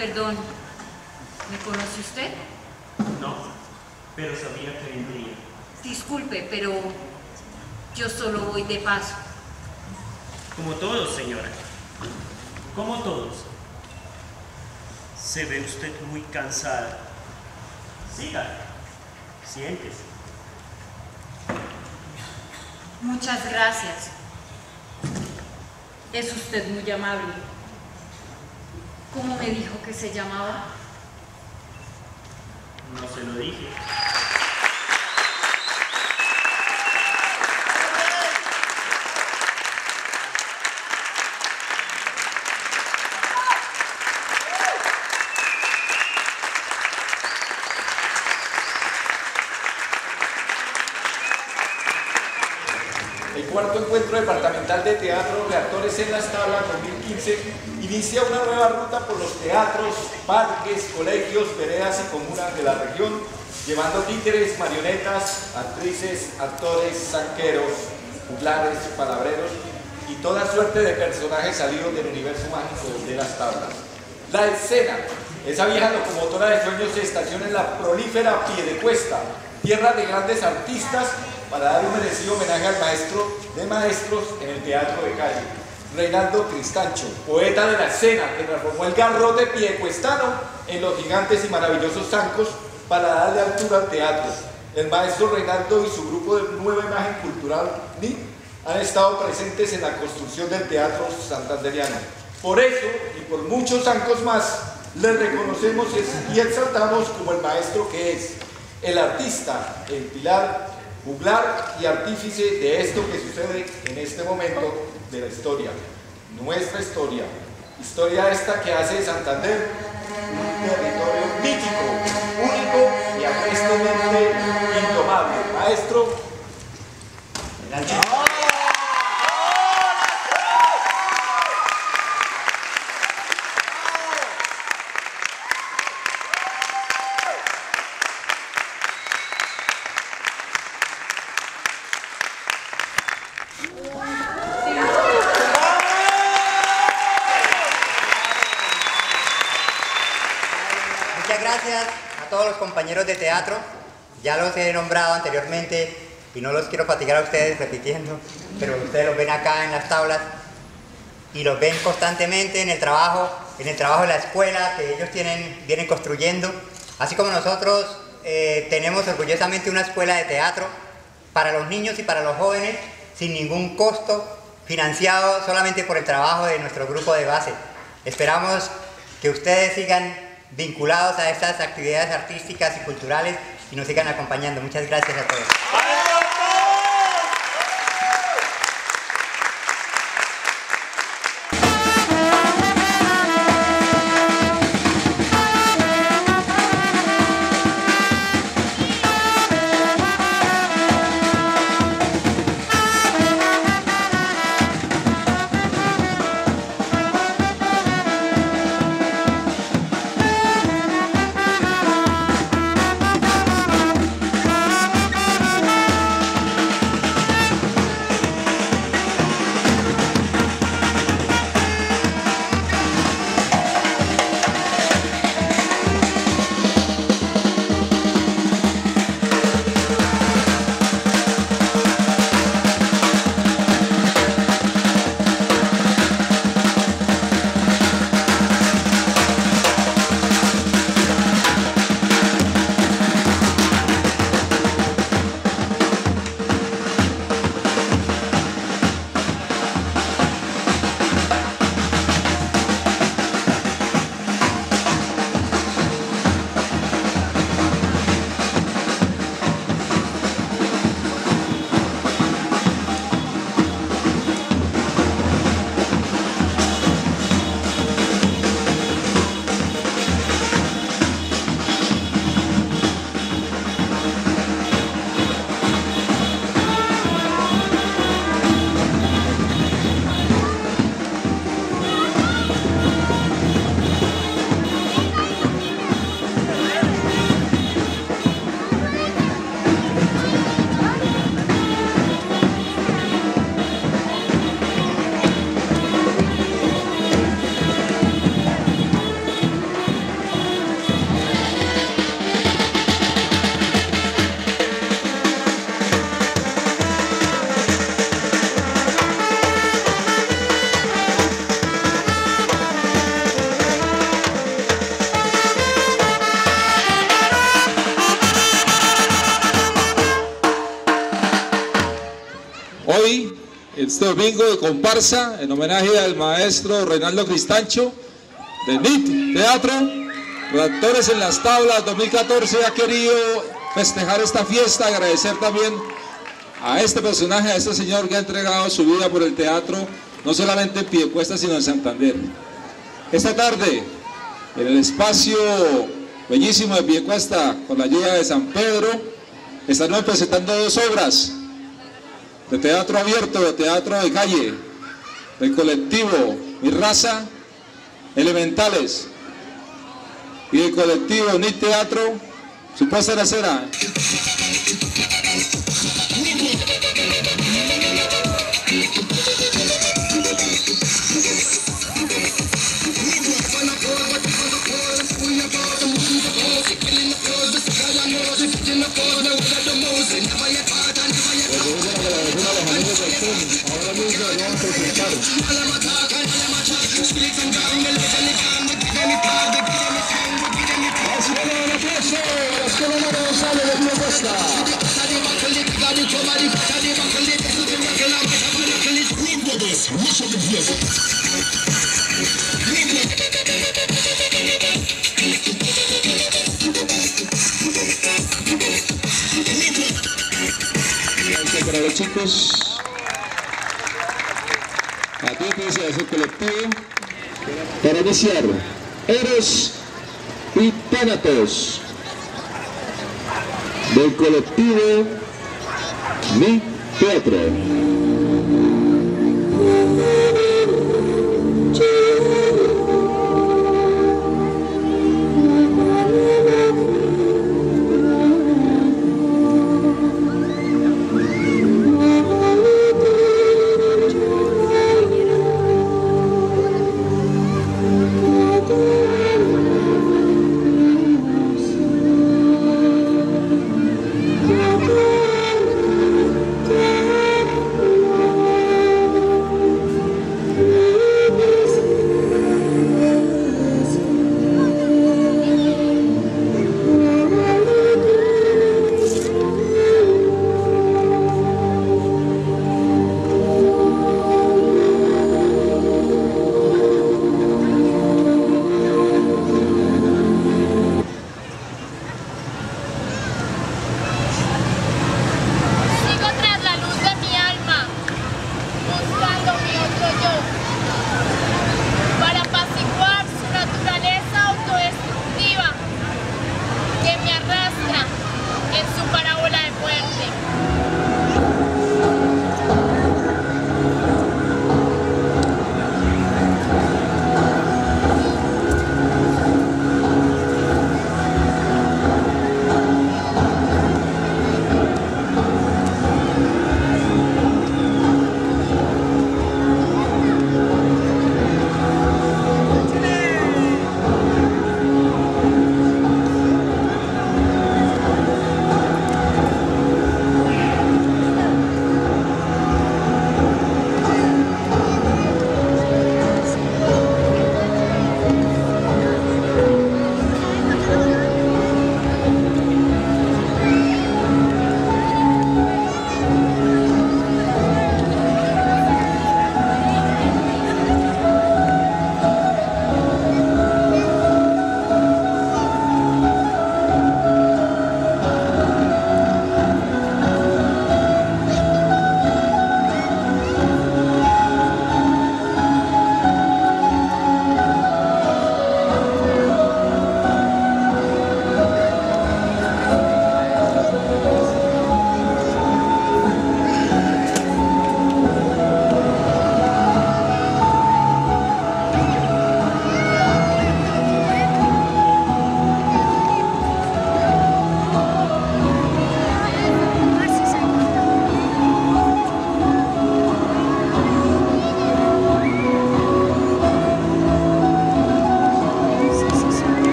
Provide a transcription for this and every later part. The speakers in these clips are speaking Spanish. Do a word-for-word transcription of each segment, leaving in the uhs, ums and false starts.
Perdón, ¿me conoce usted? No, pero sabía que vendría. Disculpe, pero yo solo voy de paso. Como todos, señora. Como todos. Se ve usted muy cansada. Siga. Siéntese. Muchas gracias. Es usted muy amable. ¿Cómo me dijo que se llamaba? No se lo dije. El cuarto encuentro departamental de teatro Reactores en las Tablas dos mil quince inicia una nueva ruta por los teatros, parques, colegios, veredas y comunas de la región, llevando títeres, marionetas, actrices, actores, zanqueros, juglares, palabreros y toda suerte de personajes salidos del universo mágico de las tablas. La escena, esa vieja locomotora de sueños, se estaciona en la prolífera Piedecuesta, tierra de grandes artistas, para dar un merecido homenaje al maestro de maestros en el teatro de calle, Reinaldo Cristancho, poeta de la escena que transformó el garrote piedecuestano en los gigantes y maravillosos zancos para darle altura al teatro. El maestro Reinaldo y su grupo de Nueva Imagen Cultural N I han estado presentes en la construcción del teatro santanderiano. Por eso, y por muchos zancos más, le reconocemos y exaltamos como el maestro que es, el artista, el pilar, juglar y artífice de esto que sucede en este momento de la historia, nuestra historia, historia esta que hace de Santander un territorio mítico, único y agrestamente indomable. Maestro, gracias a todos los compañeros de teatro, ya los he nombrado anteriormente y no los quiero fatigar a ustedes repitiendo, pero ustedes los ven acá en las tablas y los ven constantemente en el trabajo, en el trabajo de la escuela que ellos tienen, vienen construyendo, así como nosotros eh, tenemos orgullosamente una escuela de teatro para los niños y para los jóvenes sin ningún costo, financiado solamente por el trabajo de nuestro grupo de base. Esperamos que ustedes sigan vinculados a estas actividades artísticas y culturales y nos sigan acompañando. Muchas gracias a todos. We'll be right back. este domingo de comparsa en homenaje al maestro Reinaldo Cristancho de N I T Teatro. Reactores en las Tablas dos mil catorce ha querido festejar esta fiesta, agradecer también a este personaje, a este señor que ha entregado su vida por el teatro, no solamente en Piedecuesta, sino en Santander. Esta tarde, en el espacio bellísimo de Piedecuesta, con la ayuda de San Pedro, estaremos presentando dos obras de teatro abierto, de teatro de calle, del colectivo Mi Raza, Elementales, y del colectivo N I T Teatro, Su puesta en la acera. Ahora mismo vamos a presentar las colonas González de Piedecuesta. Para los chicos, atentos a su colectivo para iniciar Eros y Tánatos del colectivo Mi Teatro.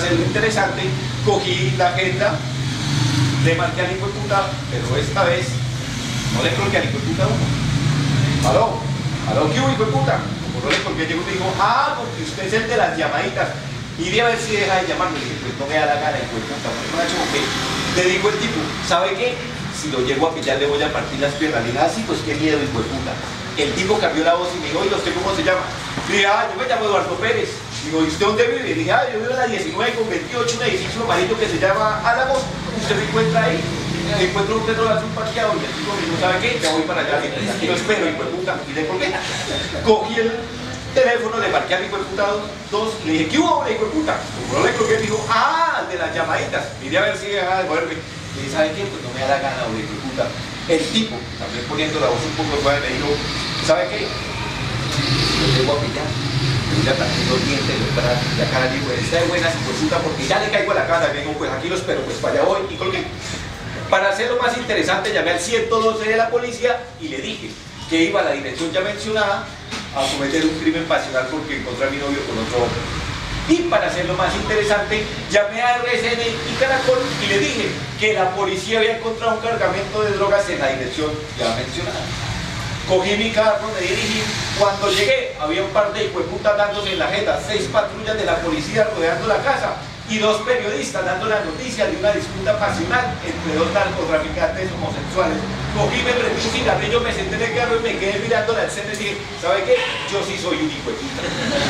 hacerlo interesante, cogí la agenda, le marqué al hijo de puta, pero esta vez no le colgué al hijo de puta uno. Aló, aló, ¿qué hubo, hijo de puta? Como no le colgué, llegó y me dijo, ah, porque usted es el de las llamaditas. Iré a ver si deja de llamarme. Le dije, pues no me da la gana, hijo de puta. Le dijo el tipo, ¿sabe qué? Si lo llego a pillar le voy a partir las piernas. Le dije, ah, sí, pues qué miedo, hijo de puta. El tipo cambió la voz y me dijo, oye, ¿usted cómo se llama? Le dije, ah, yo me llamo Eduardo Pérez. Digo, ¿y usted dónde vive? Le dije, ah, yo vivo en la diecinueve con veintiocho, un edificio amarillo que se llama Álamos. ¿Usted me encuentra ahí? Me encuentro un Pedro azul parqueado y el tipo me dijo, ¿sabe qué? Ya voy para allá, aquí lo espero, hijo de puta. Y le colgué. Cogí el teléfono, le marqué al hijo de puta dos, le dije, ¿qué hubo, hijo de puta? Como no le colgué, dijo, ah, de las llamaditas. Miré a ver si deja de moverme. Le dije, ¿sabe qué? Pues no me da la gana, hijo de puta. El tipo, también poniendo la voz un poco suave, me dijo, ¿sabe qué? Lo llevo a pillar. Le aplaqué los dientes, los brazos, y acá le digo, está de buenas, hijo de puta, porque ya le caigo a la casa. Le digo, pues aquí lo espero, pues para allá voy, y colgué. Para hacerlo más interesante, llamé al ciento doce de la policía y le dije que iba a la dirección ya mencionada a cometer un crimen pasional porque encontré a mi novio con otro hombre. Y para hacerlo más interesante, llamé a R C N y Caracol y le dije que la policía había encontrado un cargamento de drogas en la dirección ya mencionada. Cogí mi carro, me dirigí. Cuando llegué, había un par de hijueputas dándose en la jeta, seis patrullas de la policía rodeando la casa y dos periodistas dando la noticia de una disputa pasional entre dos narcotraficantes homosexuales. Cogí, me prendí un cigarrillo, me senté en el carro y me quedé mirando la escena y dije, ¿sabe qué? Yo sí soy un hijo de puta.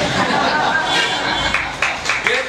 Bien.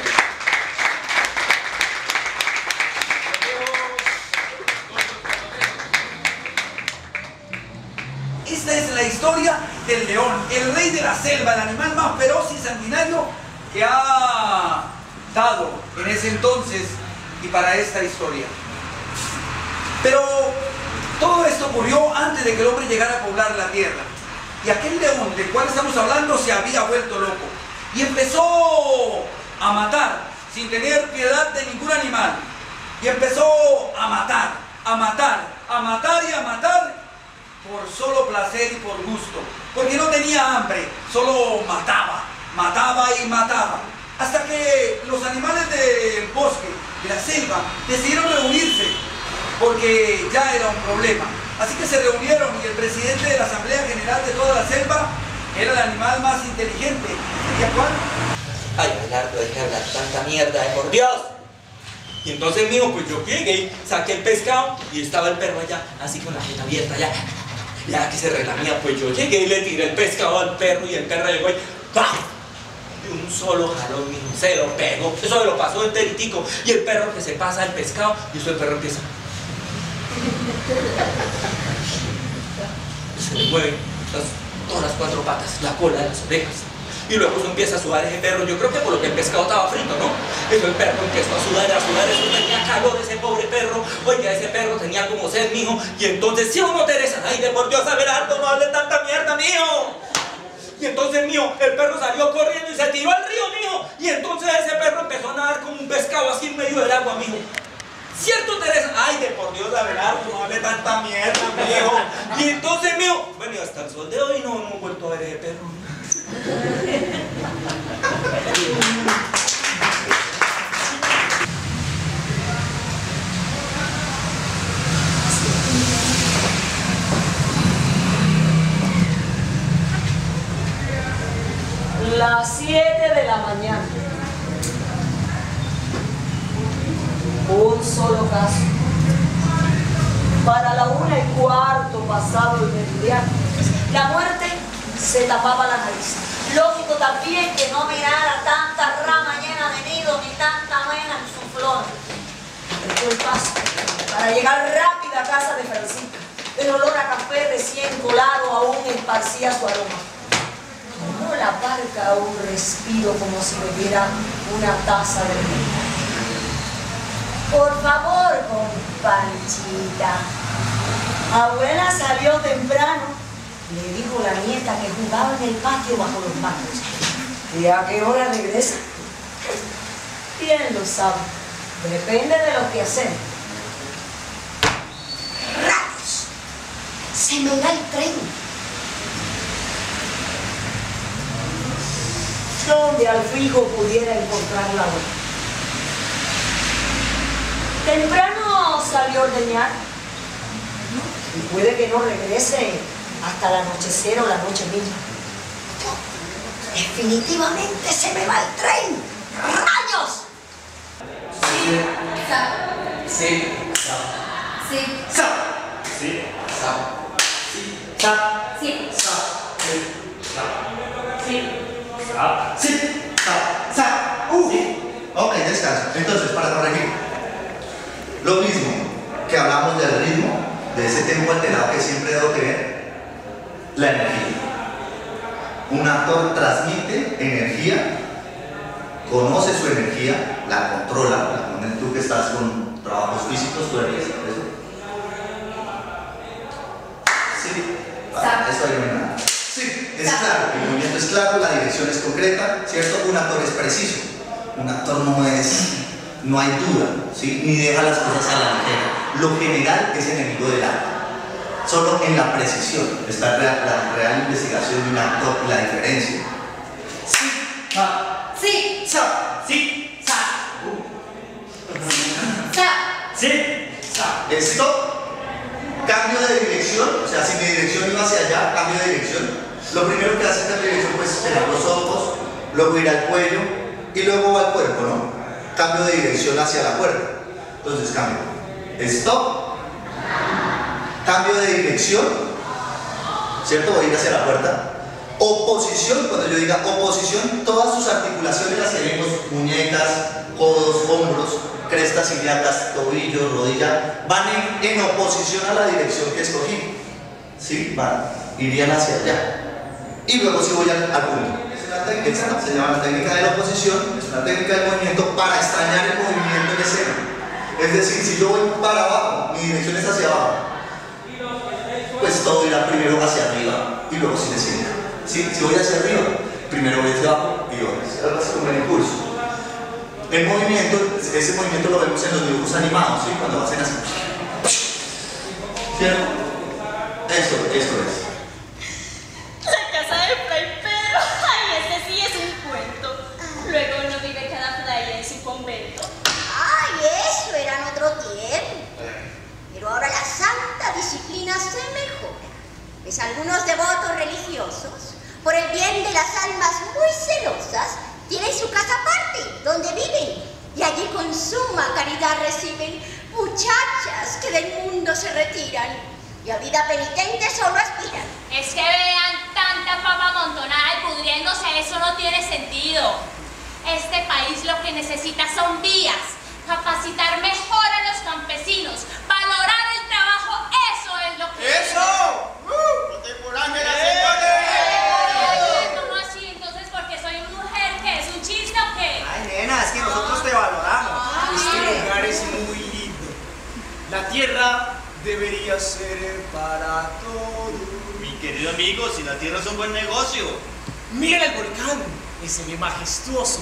Esta es la historia del león, el rey de la selva, el animal más feroz y sanguinario que ha dado en ese entonces y para esta historia. Pero todo esto ocurrió antes de que el hombre llegara a poblar la tierra. Y aquel león del cual estamos hablando se había vuelto loco y empezó a matar sin tener piedad de ningún animal. Y empezó a matar, a matar, a matar y a matar por solo placer y por gusto, porque no tenía hambre, solo mataba, mataba y mataba, hasta que los animales del bosque, de la selva, decidieron reunirse, porque ya era un problema. Así que se reunieron y el presidente de la Asamblea General de toda la selva era el animal más inteligente. ¿Sería cuál? Ay, Abelardo, deja de hablar tanta mierda, de por Dios. Y entonces, mijo, pues yo llegué, saqué el pescado y estaba el perro allá, así con la jeta abierta, ya. Ya que se relamía, pues yo llegué y le tiré el pescado al perro y el perro llegó y ¡pam! De un solo jalón, mijo, se lo pegó. Eso me lo pasó enteritico. Y el perro que se pasa el pescado y eso el perro empieza. Se le mueven las, todas las cuatro patas, la cola de las orejas. Y luego eso empieza a sudar ese perro. Yo creo que por lo que el pescado estaba frito, ¿no? Eso el perro empezó a sudar, a sudar. Eso tenía calor ese pobre perro. Oiga, ese perro tenía como sed, mijo. Y entonces, si uno Teresa, ay, de por Dios, Abelardo, no hable tanta mierda, mijo. Y entonces, mijo, el perro salió corriendo y se tiró al río, mijo. Y entonces ese perro empezó a nadar como un pescado así en medio del agua, mijo. ¿Cierto, Teresa? Ay, de por Dios, Abelardo, no hable tanta mierda, mijo. Y entonces, mijo, bueno, y hasta el sol de hoy no hemos vuelto a ver ese perro. Las siete de la mañana. Un solo caso. Para la una y cuarto pasado el meridiano, la muerte se tapaba la nariz. Lógico también que no mirara tanta rama llena de nidos ni tanta abeja en su flor. Apretó el paso para llegar rápido a casa de Francisca. El olor a café recién colado aún esparcía su aroma. Tomó la barca un respiro como si bebiera una taza de té. Por favor, companchita. Abuela salió temprano, le dijo la nieta que jugaba en el patio bajo los bancos. ¿Y a qué hora regresa? Bien lo sabe. Depende de lo que hacen. ¡Rayos! Se me da el tren. Donde al fijo pudiera encontrar la hora. Temprano salió a ordeñar. Y puede que no regrese hasta el anochecer o la noche misma. Definitivamente se me va el tren. ¡Rayos! Sí. Sa. Sí. Sa. Sí. Sa. Sí. Sa. Sí. Sa. Sí. Sa. Sí. Sa. Sí. Sa. Sa. Uh. Ok, descanso. Entonces, para corregir, lo mismo que hablamos del ritmo, de ese tempo alterado que siempre debo tener, la energía. Un actor transmite energía, conoce su energía, la controla. La, tú que estás con trabajos físicos, ¿tú harías eso? Sí. Ah, eso ahí no hay nada. Sí, es claro, el movimiento es claro, la dirección es concreta, ¿cierto? Un actor es preciso. Un actor no es, no hay duda, ¿sí? Ni deja las cosas a la ligera. Lo general es enemigo del arte. Solo en la precisión está la, la real investigación de un actor y la diferencia. Sí. Sa. Sí. Sa. Sí. Sa. Sa. Sí. Sa. Esto, cambio de dirección, o sea, si mi dirección iba hacia allá, cambio de dirección. Lo primero que hace cambio de dirección, pues, tener los ojos, luego ir al cuello y luego va al cuerpo, ¿no? Cambio de dirección hacia la puerta. Entonces, cambio. Stop. Cambio de dirección, ¿cierto? Voy a ir hacia la puerta. Oposición, cuando yo diga oposición, todas sus articulaciones las tenemos, muñecas, codos, hombros, crestas ilíacas, tobillos, rodilla, van en, en oposición a la dirección que escogí. ¿Sí? Van, irían hacia allá. Y luego sí voy al, al punto. Es una técnica, se llama la técnica de la oposición, es una técnica de movimiento para extrañar el movimiento en escena. Es decir, si yo voy para abajo, mi dirección es hacia abajo, pues todo irá primero hacia arriba y luego se desciende. ¿Sí? Si voy hacia arriba, primero voy hacia abajo y luego es algo así como el impulso. El movimiento, ese movimiento lo vemos en los dibujos animados, ¿sí? Cuando hacen así. ¿Cierto? Eso, eso es. La casa de Fray Pedro, ay, ese sí es un cuento. Luego uno vive cada playa en su convento. Ay, eso era en otro tiempo. Pero ahora la santa disciplina se mejora. Pues algunos devotos religiosos, por el bien de las almas muy celosas, tienen su casa aparte, donde viven. Y allí con suma caridad reciben muchachas que del mundo se retiran y a vida penitente solo aspiran. Es que vean tanta fama amontonada y pudriéndose, eso no tiene sentido. Este país lo que necesita son vías, capacitar mejor a los campesinos, valorar el trabajo, eso es lo que... ¡Eso! ¡Uh! ¡Contemporánea la señora! ¿Cómo así? Entonces, ¿porque soy mujer, qué es un chiste o qué? Ay, nena, es que nosotros te valoramos. Este lugar es muy lindo. La tierra debería ser para todos. Mi querido amigo, si la tierra es un buen negocio. Miren el volcán, ese ve majestuoso.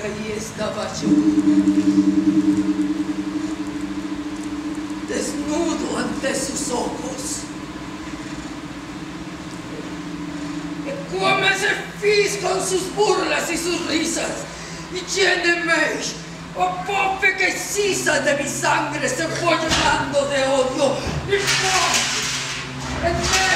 ahí estaba yo, desnudo ante sus ojos. Et come se fis con sus burlas y sus risas, y llene meis, o pope que sisa de mi sangre se fue llenando de odio, y no, en me.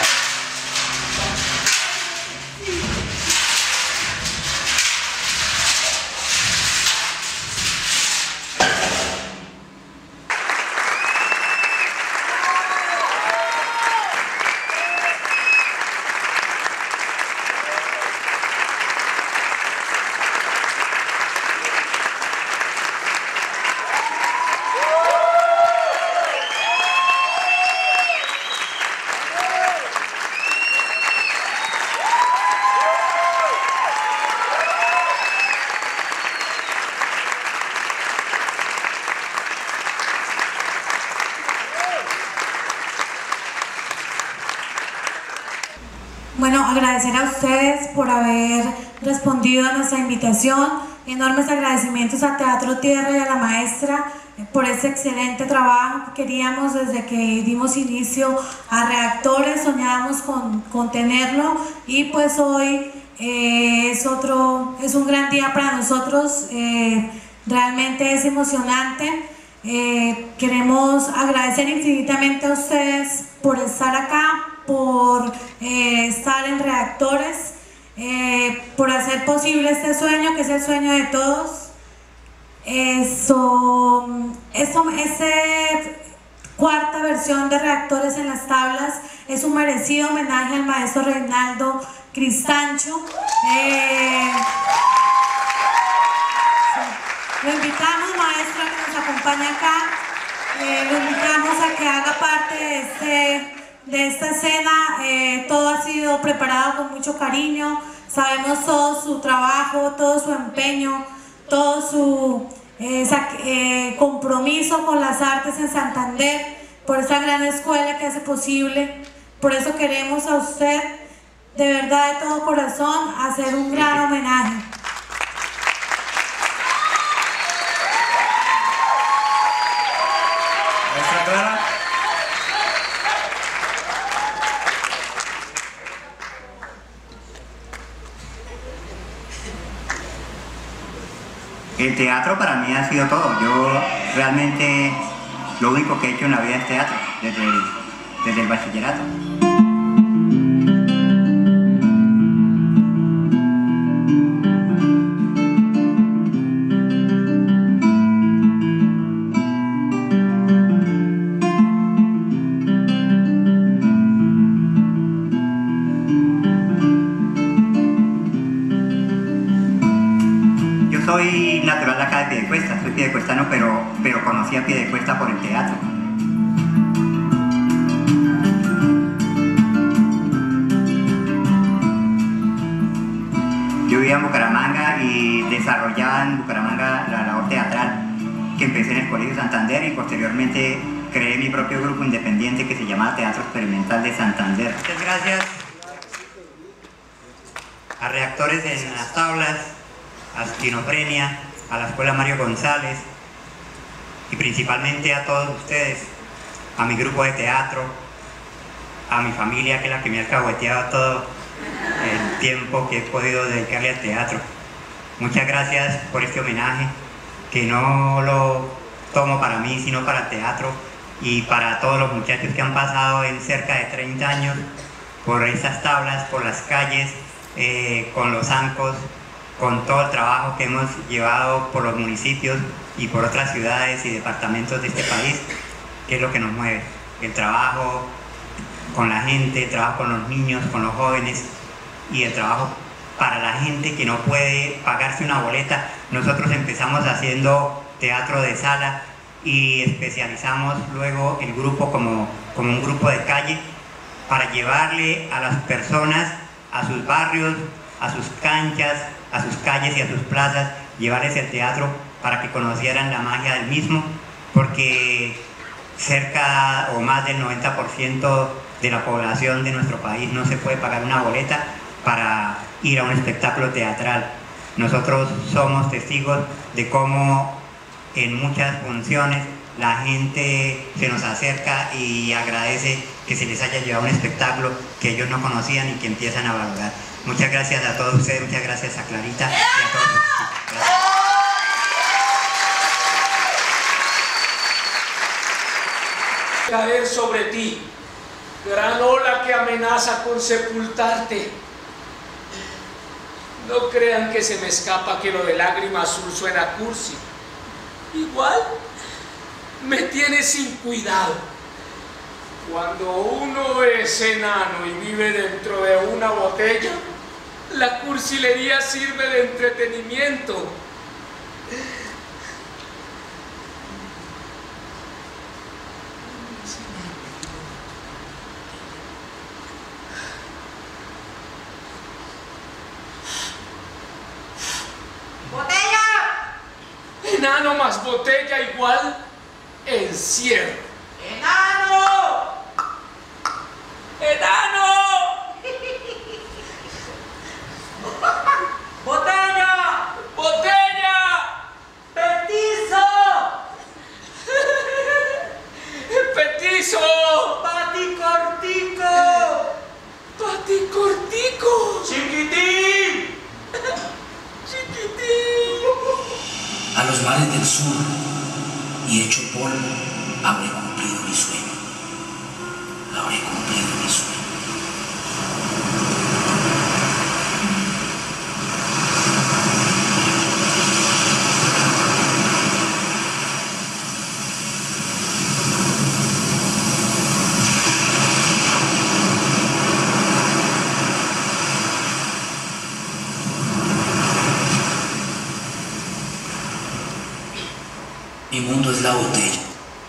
Bueno, agradecer a ustedes por haber respondido a nuestra invitación. Enormes agradecimientos a Teatro Tierra y a la maestra por ese excelente trabajo. Queríamos, desde que dimos inicio a Reactores, soñábamos con, con tenerlo, y pues hoy eh, es otro, es un gran día para nosotros. Eh, realmente es emocionante. Eh, queremos agradecer infinitamente a ustedes por estar acá, por eh, estar en Reactores, eh, por hacer posible este sueño, que es el sueño de todos. Eso, eso, ese cuarta versión de Reactores en las Tablas es un merecido homenaje al maestro Reinaldo Cristancho. Eh, lo invitamos, maestro, a que nos acompañe acá. Eh, lo invitamos a que haga parte de este de esta escena. Eh, todo ha sido preparado con mucho cariño, sabemos todo su trabajo, todo su empeño, todo su eh, eh, compromiso con las artes en Santander, por esa gran escuela que hace posible. Por eso queremos a usted, de verdad, de todo corazón, hacer un gran homenaje. Maestra Clara. El teatro para mí ha sido todo. Yo realmente lo único que he hecho en la vida es teatro, desde el, desde el bachillerato. Soy natural de acá de Piedecuesta, soy piedecuestano, pero, pero conocí a Piedecuesta por el teatro. Yo vivía en Bucaramanga y desarrollaba en Bucaramanga la labor teatral que empecé en el Colegio Santander, y posteriormente creé mi propio grupo independiente que se llamaba Teatro Experimental de Santander. Muchas gracias a Reactores en las Tablas, a Esquizofrenia, a la Escuela Mario González, y principalmente a todos ustedes, a mi grupo de teatro, a mi familia, que es la que me ha alcahueteado todo el tiempo que he podido dedicarle al teatro. Muchas gracias por este homenaje, que no lo tomo para mí, sino para el teatro y para todos los muchachos que han pasado en cerca de treinta años por esas tablas, por las calles, eh, con los zancos, con todo el trabajo que hemos llevado por los municipios y por otras ciudades y departamentos de este país, que es lo que nos mueve. El trabajo con la gente, el trabajo con los niños, con los jóvenes, y el trabajo para la gente que no puede pagarse una boleta. Nosotros empezamos haciendo teatro de sala y especializamos luego el grupo como, como un grupo de calle, para llevarle a las personas a sus barrios, a sus canchas, a sus calles y a sus plazas, llevarles el teatro para que conocieran la magia del mismo, porque cerca o más del noventa por ciento de la población de nuestro país no se puede pagar una boleta para ir a un espectáculo teatral. Nosotros somos testigos de cómo en muchas funciones la gente se nos acerca y agradece que se les haya llevado un espectáculo que ellos no conocían y que empiezan a valorar. Muchas gracias a todos ustedes, muchas gracias a Clarita y a todos ustedes. Caer sobre ti, gran ola que amenaza con sepultarte. No crean que se me escapa que lo de lágrima azul suena cursi. Igual me tiene sin cuidado. Cuando uno es enano y vive dentro de una botella, la cursilería sirve de entretenimiento. Enano más botella igual encierro. ¡Enano! ¡Enano! ¡Botella! ¡Botella! ¡Petizo! ¡Petizo! ¡Paticortico! ¡Paticortico! ¡Chiquitín! ¡Chiquitín! A los mares del sur y hecho polvo habré cumplido mi sueño. Habré cumplido mi sueño. Mi mundo es la botella.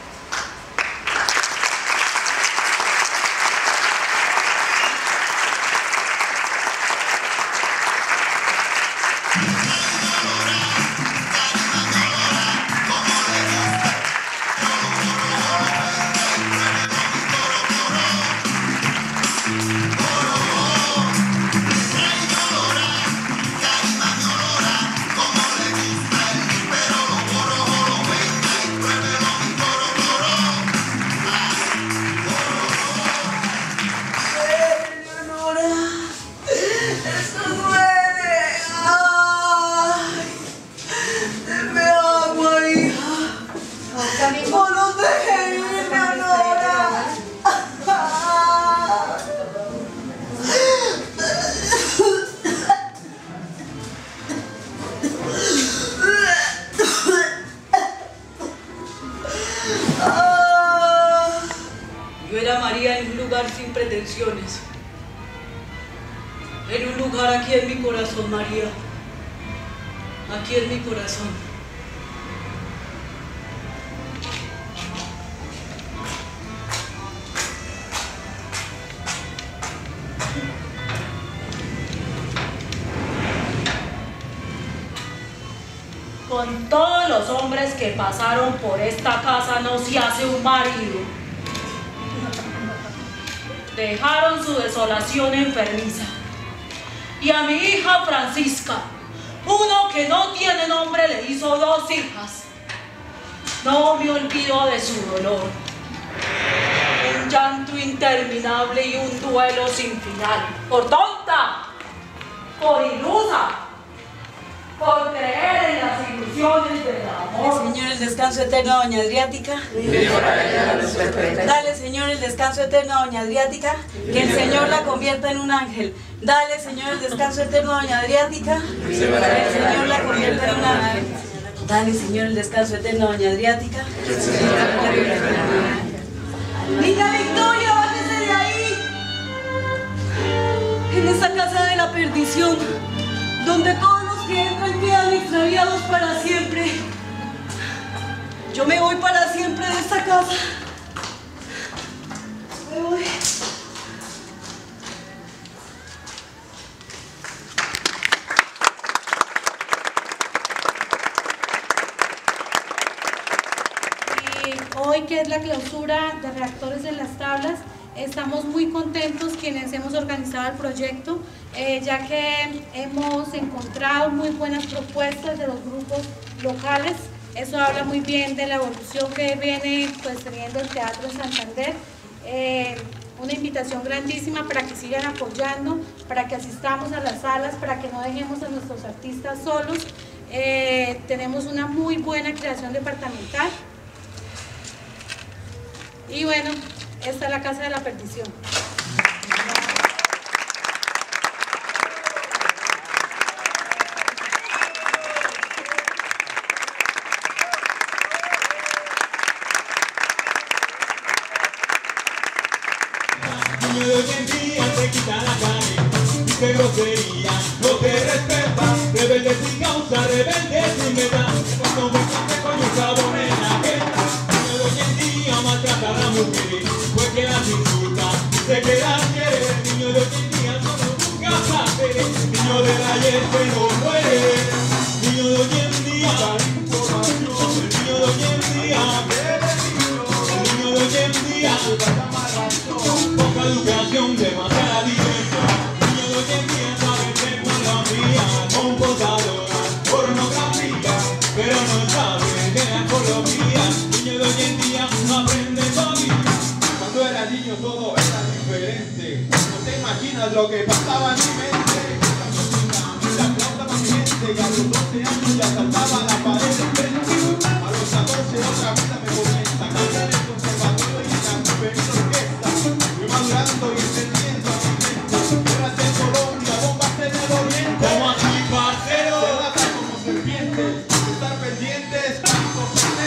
Yo era María en un lugar sin pretensiones. En un lugar aquí en mi corazón, María. Aquí en mi corazón. Con todos los hombres que pasaron por esta casa no se hace un marido. Dejaron su desolación enfermiza. Y a mi hija Francisca, uno que no tiene nombre, le hizo dos hijas. No me olvido de su dolor. Un llanto interminable y un duelo sin final. Por tonta, por ilusa, por creer en las ilusiones del amor. Señor, el descanso eterno a doña Adriática. Dale, Señor, el descanso eterno a doña Adriática. Que el Señor la convierta en un ángel. Dale, Señor, el descanso eterno a doña Adriática. Que el Señor la convierta en un ángel. Dale, Señor, el descanso eterno a doña Adriática. Niña Victoria, bájese de ahí. En esa casa de la perdición, donde todos los que entran quedan extraviados para siempre. Yo me voy para siempre de esta casa. Me voy. Y hoy, que es la clausura de Reactores en las Tablas, estamos muy contentos quienes hemos organizado el proyecto, eh, ya que hemos encontrado muy buenas propuestas de los grupos locales. Eso habla muy bien de la evolución que viene pues, teniendo el Teatro Santander. Eh, una invitación grandísima para que sigan apoyando, para que asistamos a las salas, para que no dejemos a nuestros artistas solos. Eh, tenemos una muy buena creación departamental. Y bueno, esta es la Casa de la Perdición. Niño de hoy en día te quita la calle, dice grosería, no te respeta, rebelde sin causa, rebelde sin verdad, cuando me cante coño esa bonena que niño de hoy en día maltrata a la mujer, pues que las insulta, dice que las quiere, niño de hoy en día solo busca placer, niño del ayer que no muere, niño de hoy en día dar información, el niño de hoy en día, el niño de hoy en día, poca educación, demasiada diversión. Niño de hoy en día sabe que pornografía, computadora, pornografía, pero no sabe que la ecología. Niño de hoy en día aprende todavía. Cuando era niño todo era diferente. No te imaginas lo que pasaba en mi mente. La flauta más gente y a los doce años ya saltaba la pared de frente. A los catorce otra vida me comienza a cantar el conservatorio y en la juvenil orquesta. Madurando y entendiendo a mi mente. Guerras de Colombia, bombas en el oriente. Como así, parcero. Se trata como serpientes, estar pendientes, tanto